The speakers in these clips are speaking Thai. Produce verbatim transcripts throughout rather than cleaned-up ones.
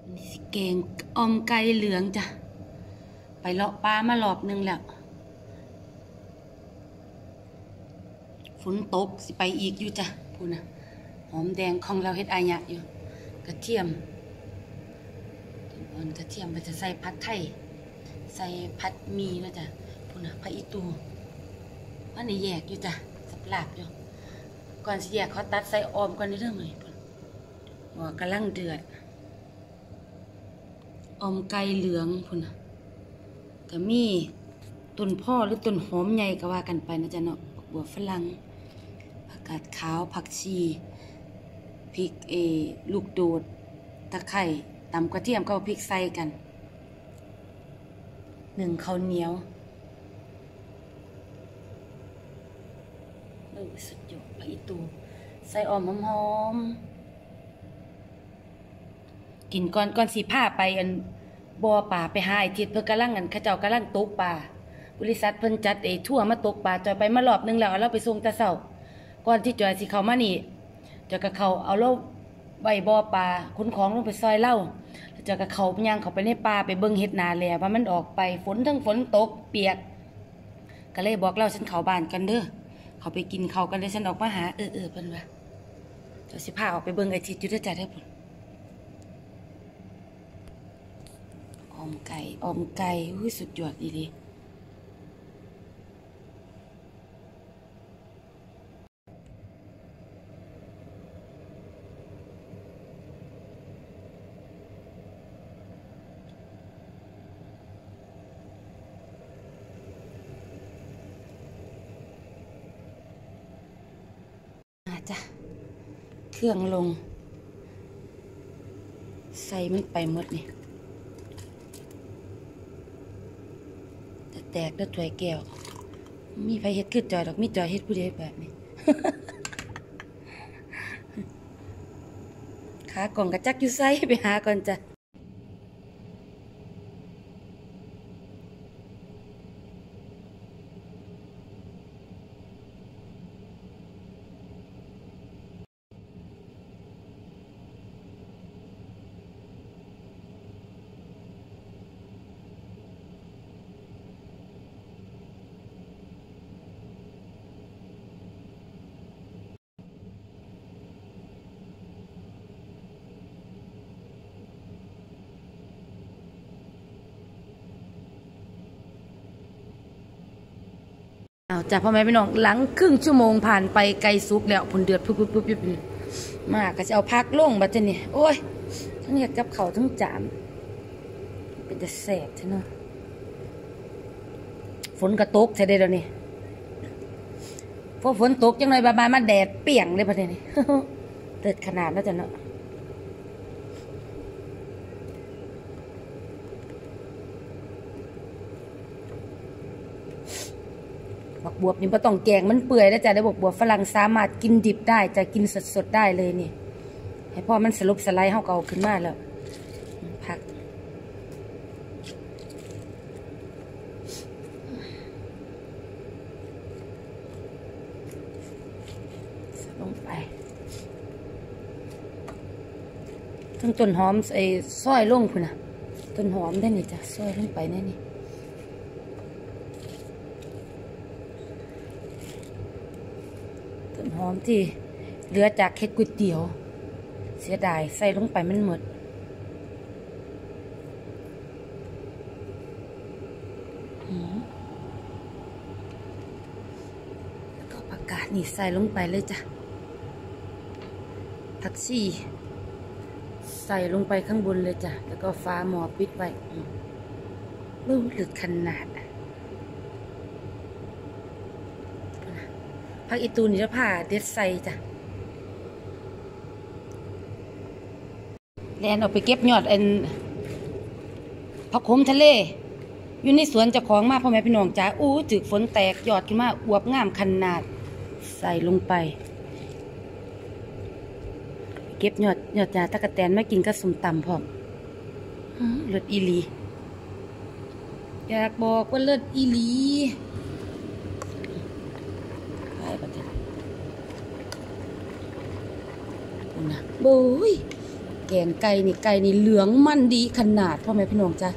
นี่สิเกงออมไก่เหลืองจ้ะไปเลาะปลามารอบนึงแล้วฝนตกสิไปอีกอยู่จ้ะพูดนะหอมแดงของเราเฮ็ดอายะอยู่กระเทียมอ่อนกระเทียมไปจะใส่ผัดไทยใส่ผัดมีแล้วจ้ะพูดนะผัดอีตูว่าในแยกอยู่จ้ะสับหลาบอยู่ก่อนสิแยกเขาตัดใส่ออมก่อนในเรื่องเลยหัวกำลังเดือดออมไก่เหลืองพุ่นนะก็มีต้นพ่อหรือต้นหอมใหญ่ก็ว่ากันไปนะจ๊ะเนาะบัวฝรั่งผักกาดขาวผักชีพริกเอลูกโดดตะไคร่ตำกระเทียมก็พริกใส่กันหนึ่งข้าวเหนียวเออสุดยอดผักอีตูใส่ออมหอมๆกินก่อนก่อนสีผ้าไปอันบ่อป่าไปหาไอทิศเพิ่นกำลังกันเขาเจ้ากำลังตกปลาบริษัทเพิ่นจัดไอ้ทั่วมาตกปลาจอยไปมารอบนึงแล้วเอาเราไปส่งตะเช้าก่อนที่จอยสิเข้ามานี่จอยกับเขาเอาเราใบบ่อปลาขนของลงไปซอยเล่าแล้วจอยกับเขาย่างเข้าไปในป่าไปเบิ่งเฮ็ดนาแลว่ามันออกไปฝนทั้งฝนตกเปียกก็เลยบอกเราฉันเข้าบ้านกันเด้อเขาไปกินข้าวกันเลยฉันออกมาหาเออเออเพิ่นว่าจอยสิพาออกไปเบิ่งไอ้ทิศอยู่เด้อจ้ะเด้อพุ่นออมไก่ออมไก่อุ้ยสุดยอดดีๆจ้ะเครื่องลงใส่มันไปหมดนี่แต่แตกด้วยถ้วยแก้วมีไฟเฮ็ดขึ้นจอยดอกมีจอยเฮ็ดผู้เดียวแบบนี้ ขากล่องกระจักอยู่ไซไปหาก่อนจ้ะเอาจ้ะพ่อแม่พี่น้องหลังครึ่งชั่วโมงผ่านไปไก่สุกแล้วผลเดือดปุ๊บปุ๊บปุ๊บปุ๊บมากก็จะเอาพักลงบัดนี้โอ้ยทั้งเห็ดกับเขาทั้งจามเป็นจะแสบใช่เนาะฝนกระตกใช่ได้แล้วนี่พอฝนตกจังเลยบายๆมาแดดเปี่ยงเลยประเด็นนี้เดือดขนาดแล้วจ้ะเนาะบักบวบนี่ไม่ต้องแกงมันเปื่อยแล้วจ้ะได้บอกบวบฝรั่งสามารถกินดิบได้จะกินสดๆได้เลยนี่ให้พ่อมันสลบสไลด์เข้าเก่าขึ้นมาแล้วผักลงไปทั้งต้นหอมไอ้ซอยลงคุณน่ะต้นหอมได้นี่จ้ะซอยลงไปแน่นี่หอมที่เหลือจากเค็ดก๋วยเตี๋ยวเสียดายใส่ลงไปมันหมดแล้วก็ผักกาดนี่ใส่ลงไปเลยจ้ะผักชีใส่ลงไปข้างบนเลยจ้ะแล้วก็ฟ้าหม้อปิดไว้ลูกหลึกขนาดผักอีตูนี่จะผ่าเด็ดใส่จ้ะแลนออกไปเก็บยอดอันผักขมทะเลอยู่ในสวนเจ้าของมาพ่อแม่พี่น้องจ้าอู้จึกฝนแตกยอดขึ้นมาอวบงามขนาดใส่ลงไปเก็บยอดยอดจ้าตะกะแตนไม่กินก็สุ่มต่ำพร้อมเลือดอีหลีอยากบอกว่าเลือดอีหลีนะบุ้ยแกงไก่นี่ไก่นี่เหลืองมันดีขนาดพ่อแม่พี่น้องจ้ะ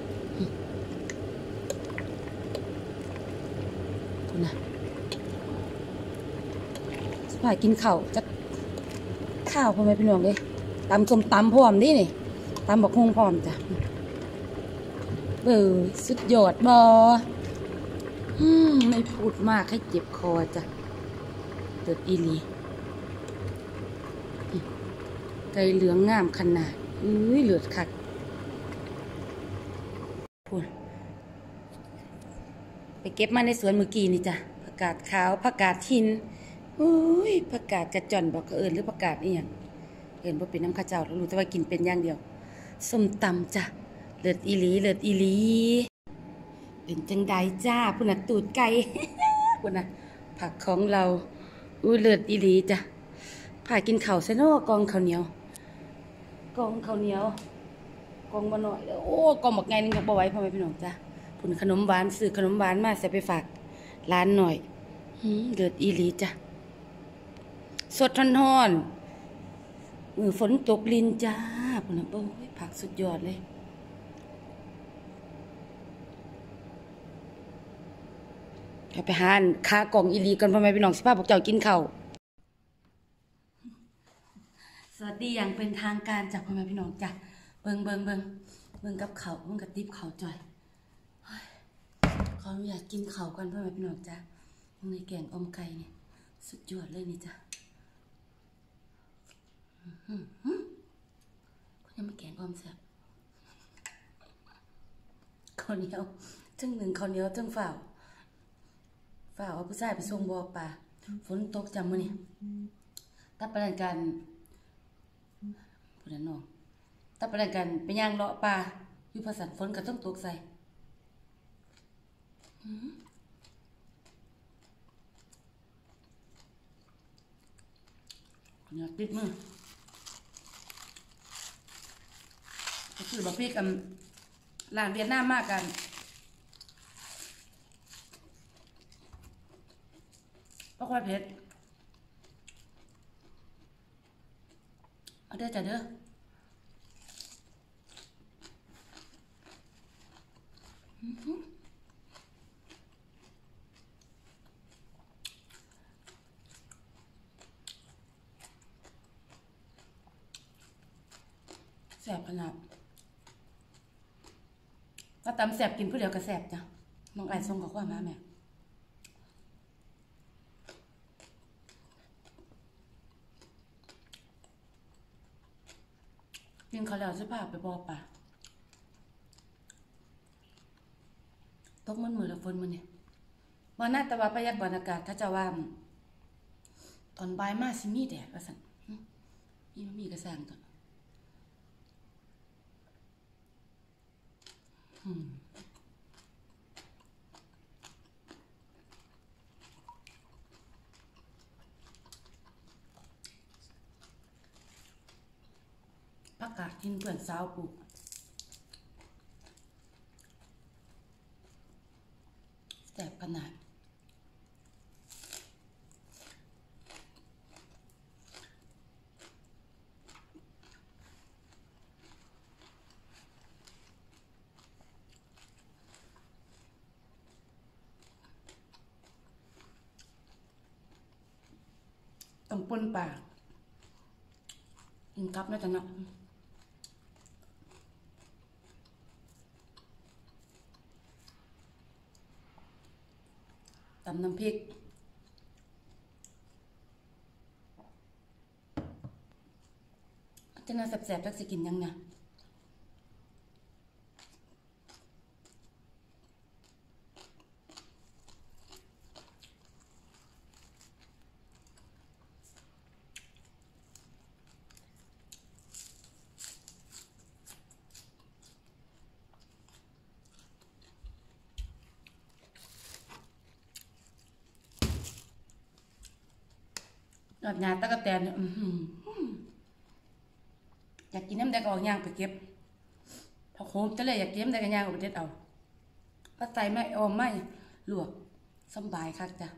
คุณนะสบายกินข้าวจะข้าวพ่อแม่พี่น้องเลยตำส้มตำพร้อมดินี่ตำบักฮุ่งพร้อมจ้ะเออสุดยอดบออืมไม่พูดมากให้เจ็บคอจ้ะเดือดอีหลีไก่เหลืองงามขนาดอุ้ยเลือดคักพูดไปเก็บมาในสวนเมื่อกี้นี่จ้ะผักกาดขาวผักกาดหินอุ้ยผักกาดกระจ่อนบอกเขาเอิญหรือผักกาดอีหยังเอิญว่าเป็นน้ำข้าวเจ้าเรารู้แต่ว่ากินเป็นอย่างเดียวส้มตำจ้ะเลือดอีหลีเลือดอีหลีเป็นจังใดจ้าพุ่นน่ะตูดไก่ พุ่นน่ะผักของเราอุ้ยเลือดอีหลีจ้ะผ่ากินข้าวเซโน่กองข้าวเหนียวกองข้าวเหนียวกองมาหน่อยโอ้กองบักไงนึงกับบ่ไหว้พ่อแม่พี่น้องจ้ะพุ่นขนมหวานซื้อขนมหวานมาใส่ไปฝากร้านหน่อยเลือดอีหลีจ้ะสดร้อนๆมือฝนตกลินจ้าพุ่นน่ะโอ้ยผักสุดยอดเลยไปหาคากล่องอีหลีกันพ่อแม่พี่น้องสิพาพวกเจ้ากินข้าวสวัสดีอย่างเป็นทางการจากพ่อแม่พี่น้องจ้ะเบิ่งเบิ่งเบิ่งเบิ่งกับข้าวเบิ่งกับติ๊บข้าวจ่อยขออนุญาตกินข้าวกันพ่อแม่พี่น้องจ้ะในแกงอมไก่เนี่ยสุดยอดเลยนี่จ้ะก็ยังไม่แกงอมแซ่บข้าวเหนียวจังหนึ่งข้าวเหนียวจังฝ่าวฝ่าวเอาผู้ชายไปส่งบ่อปลาฝนตกจำมื้อนี่ตัดประเด็นกันพูดนั่นน้องตัดประเด็นกันไปย่างเลาะปลาอยู่ภาษาฝนก็ต้องตกใส่เนี่ยติดมือก็คือบอกพี่กับหลานเวียดนามมากกันเพราะความเผ็ดเอาเด้อจ้ะเด้อแสบขนาดถ้าตำแสบกินผู้เดียวก็แสบจ้ะน้องไอ้ส่งกับว่ามาแม่กินเขาแล้วจะพาไปบ่อปลาตกมันมือละฝนมันเนี่ยวันหน้าตะวันพยากรณ์อากาศถ้าจะว่าตอนบ่ายมาสิมีแดดว่าสั่นมีมันมีกระแสงตัวผักกาดกินเพื่อนสาวปลูกแสบขนาดต้องปนปลากินกับน่าจะหนักตำน้ำพริกจะน่าแสบๆจักสิกินยังนะหลับยาตะกะแตนเนี่ยอยากกินน้ำแดงก็ออกย่างไปเก็บพอโคมจะเลยอยากกินน้ำแดงก็ย่างออกไปเด็ดเอาก็ใส่ไม่ออมไม่ลวกสบายคักจ้ะ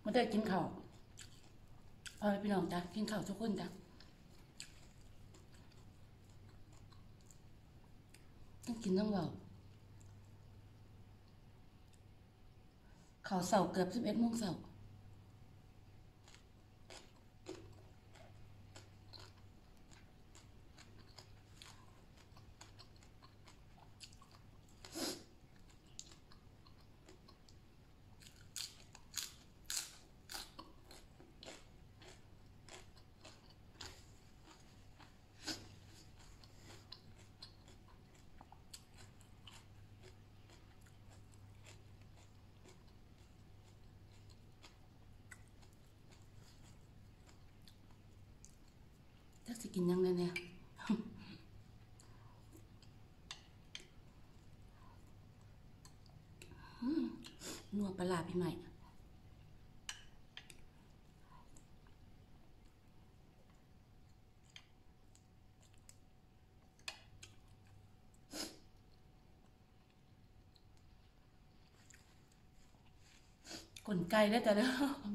มาได้กินข้าวพอพี่น้องจ้ะกินข้าวทุกคนจ้ะต้องกินต้องเบาข้าวเสาเกือบสิบเอ็ดโมงเสาจักสิกินยังไงเนี่ยนัวปลาพี่ใหม่กลไกได้แต่แล้ว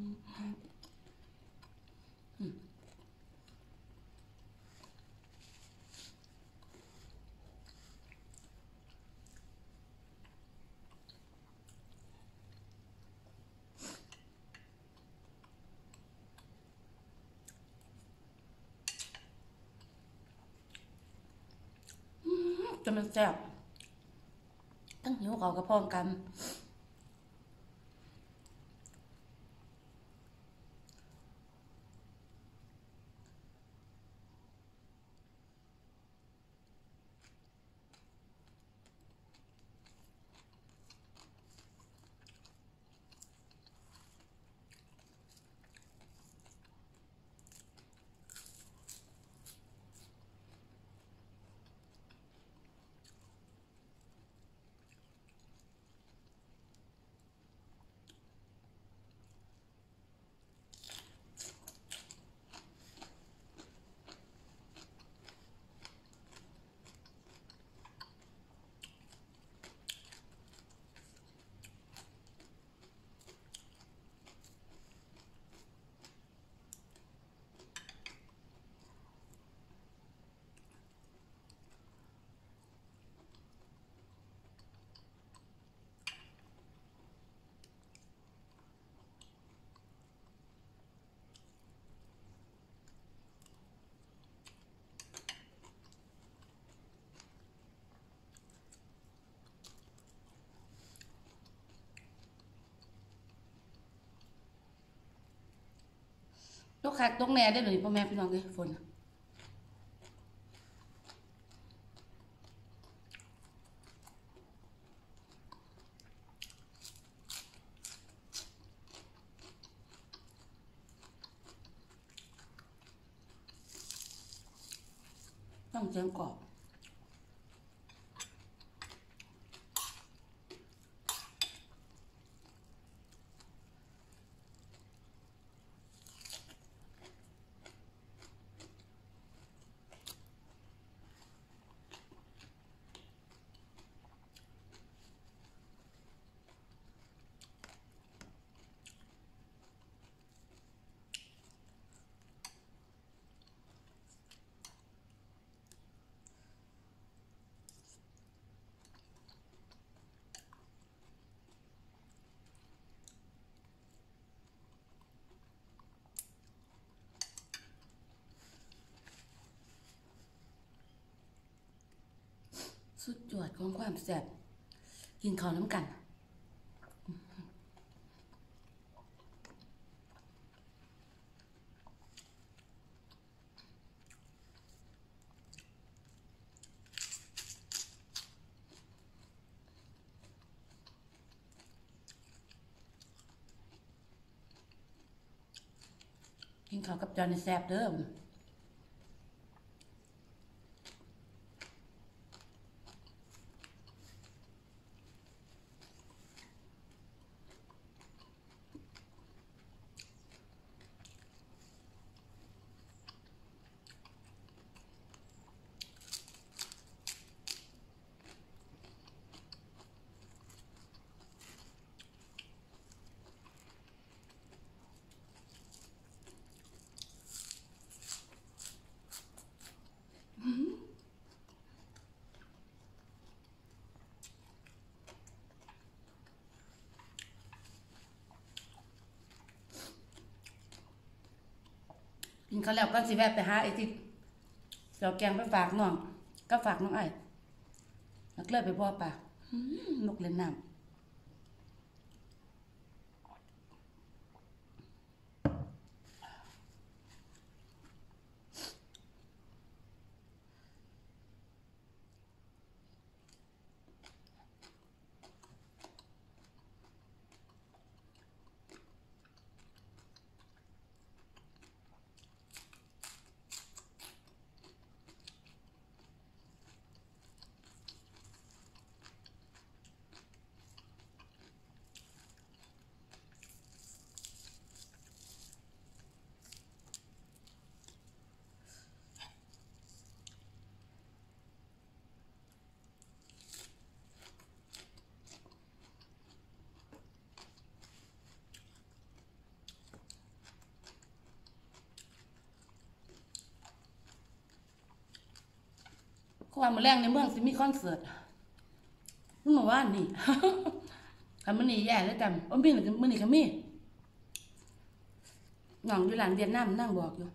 จะมันแซ่บตั้งหิวเขากระพองกันตกคักตกแน่ได้เลยพ่อแม่พี่น้องเลยฝนต้องเจียงกรอบสุดยอดของความแซ่บกินข้าวน้ำกันกินข้าวกับจานแซ่บเด้อนข้าวแล้วก็สิแวะไปหาไอ้ที่เจ้าแกงไปฝากน้องก็ฝากน้องไอ้แล้วก็เลยไปพ่อป่านกเล่นน้ำความมือแรงในเมืองสิมีคอนเสิร์ตเมื่อวานนี่คำมันนี่แย่แล้วกันอ้อมพี่หนึ่งมันนี่คำมี่หน่องอยู่หลังเวียดนามนั่งบอกอยู่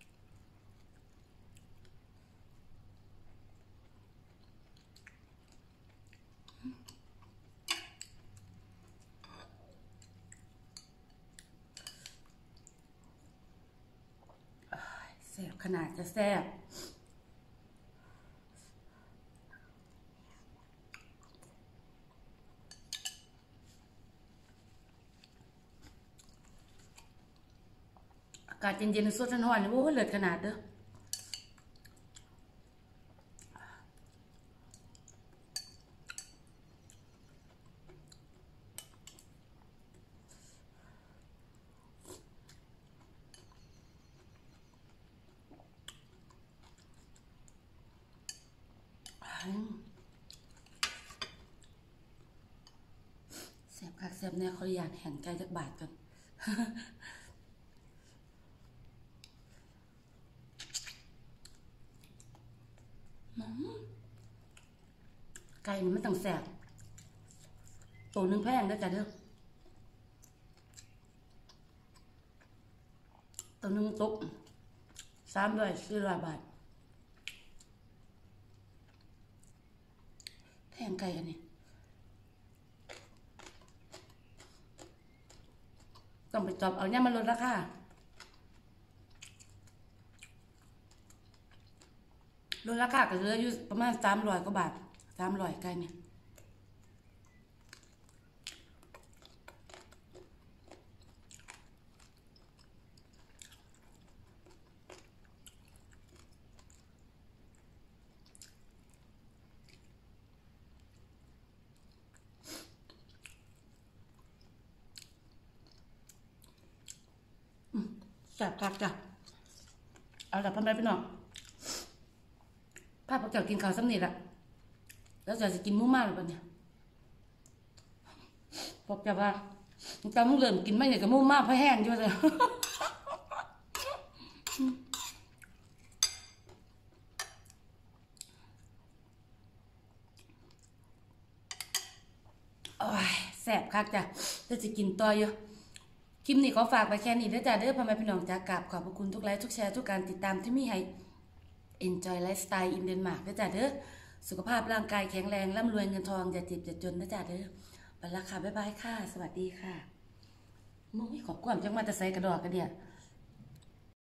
แซ่บขนาดจะแซ่บอากาศเย็นๆในสดร้อนๆนี่โอ้โหเลิศขนาดเด้อแซ่บคักแซ่บเนี่ยเขาอยากแห่งใจจักบาทกันไก่มันไม่ต้องแสบตัวนึงแพงได้จ้ะเด้อตัวนึงตกสามร้อยสี่ร้อยบาทแพงไก่กันนี่ต้องไปจอบเอาเนี่ยมันลดราคาลดราคาก็เหลืออยู่ประมาณสามร้อยกว่าบาทสามร้อยไก่เนี่ยแซ่บคักจ้ะเอาละพ่อแม่พี่น้องภาพพวกเจ้ากินข้าวสำเร็จละแล้วจะจะกินมุ้งมากหรือเปล่าเนี่ยบอกจะว่าตอนมึงเริ่มกินไม่เนี่ยกับมุ้งมากเพราะแห้งเยอะเลยโอ้ยแซ่บคักจ้ะจะจะกินต่ออยู่คลิปนี้ขอฝากไปแค่นี้เด้อจ้ะเด้อพ่อแม่พี่น้องจ้ากราบขอบพระคุณทุกไลค์ทุกแชร์ทุกการติดตามที่มีให้ Enjoy Lifestyle in Denmark เด้อจ้ะเด้อสุขภาพร่างกายแข็งแรงร่ำรวยเงินทองอย่าเจ็บอย่าจนเด้อจ้ะเด้อไปละค่ะบ๊ายบายค่ะสวัสดีค่ะมุ้ยขอบคุณจังมาแต่ใส่กระดอกกันเนี่ย